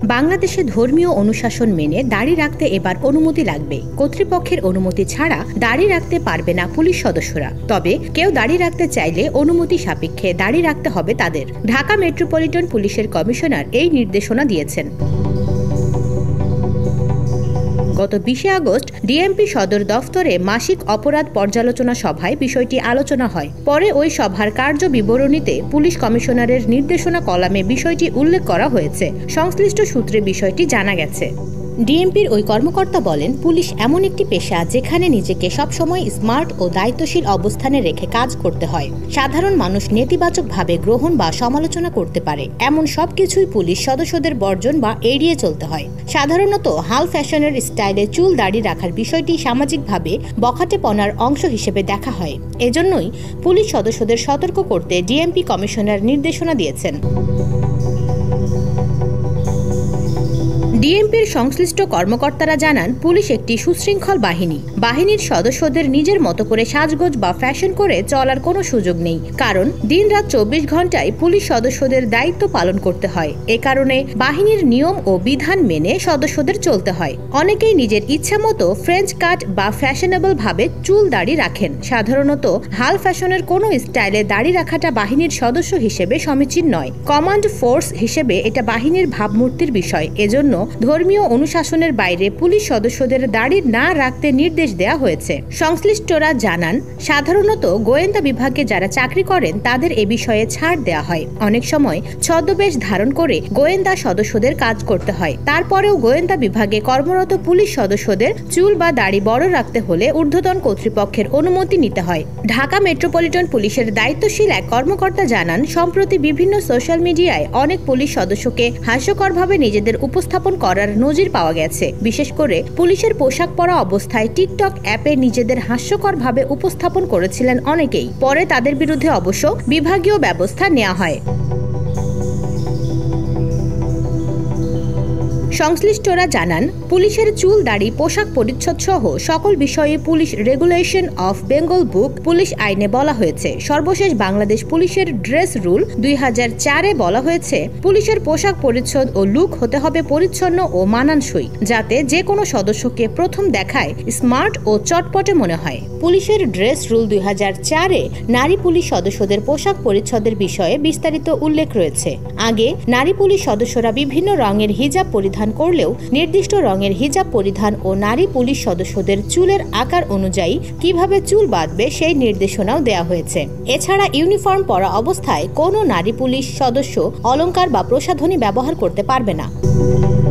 বাংলাদেশে ধর্মীয় অনুশাসন মেনে দাড়ি রাখতে এবার অনুমতি লাগবে। কর্তৃপক্ষের অনুমতি ছাড়া দাড়ি রাখতে পারবে না পুলিশ সদস্যরা। তবে কেউ দাড়ি রাখতে চাইলে অনুমতি সাপেক্ষে দাড়ি রাখতে হবে তাদের। ঢাকা মেট্রোপলিটন পুলিশের কমিশনার এই নির্দেশনা দিয়েছেন। গত 20 আগস্ট ডিএমপি সদর দফতরে মাসিক অপরাধ পর্যালোচনা সভায় বিষয়টি আলোচনা হয়। পরে ওই সভার কার্য বিবরণীতে পুলিশ কমিশনারের নির্দেশনা কলামে বিষয়টি উল্লেখ করা হয়েছে। সংশ্লিষ্ট সূত্রে বিষয়টি জানা গেছে। ডিএমপির ওই কর্মকর্তা বলেন, পুলিশ এমন একটি পেশা যেখানে নিজেকে সবসময় স্মার্ট ও দায়িত্বশীল অবস্থানে রেখে কাজ করতে হয়। সাধারণ মানুষ নেতিবাচকভাবে গ্রহণ বা সমালোচনা করতে পারে, এমন সবকিছুই পুলিশ সদস্যদের বর্জন বা এড়িয়ে চলতে হয়। সাধারণত হাল ফ্যাশনের স্টাইলে চুল দাড়ি রাখার বিষয়টি সামাজিকভাবে বখাটেপনার অংশ হিসেবে দেখা হয়। এজন্যই পুলিশ সদস্যদের সতর্ক করতে ডিএমপি কমিশনার নির্দেশনা দিয়েছেন। ডিএমপির সংশ্লিষ্ট কর্মকর্তারা জানান, পুলিশ একটি সুশৃঙ্খল বাহিনী। বাহিনীর সদস্যদের নিজের মতো করে সাজগোজ বা ফ্যাশন করে চলার কোনো সুযোগ নেই, কারণ দিনরাত 24 ঘন্টায় পুলিশ সদস্যদের দায়িত্ব পালন করতে হয়। এ কারণে বাহিনীর নিয়ম ও বিধান মেনে সদস্যদের চলতে হয়। অনেকেই নিজের ইচ্ছা মতো ফ্রেঞ্চ কাট বা ফ্যাশনেবল ভাবে চুল দাড়ি রাখেন। সাধারণত হাল ফ্যাশনের কোনো স্টাইলে দাড়ি রাখাটা বাহিনীর সদস্য হিসেবে সমীচীন নয়। কমান্ড ফোর্স হিসেবে এটা বাহিনীর ভাবমূর্তির বিষয়। এজন্য ধর্মীয় অনুশাসনের বাইরে পুলিশ সদস্যদের দাড়ি না রাখতে নির্দেশ দেওয়া হয়েছে। সংশ্লিষ্টরা জানান, সাধারণত গোয়েন্দা বিভাগে যারা চাকরি করেন তাদের এ বিষয়ে ছাড় দেওয়া হয়। অনেক সময় ছদ্মবেশ ধারণ করে গোয়েন্দা সদস্যদের কাজ করতে হয়। তারপরেও গোয়েন্দা বিভাগে কর্মরত পুলিশ সদস্যদের চুল বা দাড়ি বড় রাখতে হলে ঊর্ধ্বতন কর্তৃপক্ষের অনুমতি নিতে হয়। ঢাকা মেট্রোপলিটন পুলিশের দায়িত্বশীল এক কর্মকর্তা জানান, সম্প্রতি বিভিন্ন সোশ্যাল মিডিয়ায় অনেক পুলিশ সদস্যকে হাস্যকরভাবে নিজেদের উপস্থাপন করার নজির পাওয়া গেছে। বিশেষ করে পুলিশের পোশাক পরা অবস্থায় টিকটক অ্যাপে নিজেদের হাস্যকরভাবে উপস্থাপন করেছিলেন অনেকেই। পরে তাদের বিরুদ্ধে অবশ্য বিভাগীয় ব্যবস্থা নেওয়া হয়। সংশ্লিষ্টরা জানান, পুলিশের চুল দাড়ি পোশাক পরিচ্ছদ সহ সকল বিষয়ে police regulation of Bengal book police আইনে বলা হয়েছে। সর্বশেষ বাংলাদেশ পুলিশের ড্রেস রুল 2004-এ বলা হয়েছে, পুলিশের পোশাক পরিচ্ছদ ও লুক হতে হবে পরিচ্ছন্ন ও মানানসই, যাতে যে কোনো সদস্যকে প্রথম দেখায় স্মার্ট ও চটপটে মনে হয়। পুলিশের ড্রেস রুল 2004-এ নারী পুলিশ সদস্যদের পোশাক পরিচ্ছদের বিষয়ে বিস্তারিত উল্লেখ রয়েছে। আগে নারী পুলিশ সদস্যরা বিভিন্ন রঙের হিজাব পরিধান করলেও নির্দিষ্ট রঙের হিজাব পরিধান ও নারী পুলিশ সদস্যদের চুলের আকার অনুযায়ী কিভাবে চুল বাঁধবে সেই নির্দেশনাও দেওয়া হয়েছে। এছাড়া ইউনিফর্ম পরা অবস্থায় কোনো নারী পুলিশ সদস্য অলংকার বা প্রসাধনী ব্যবহার করতে পারবে না।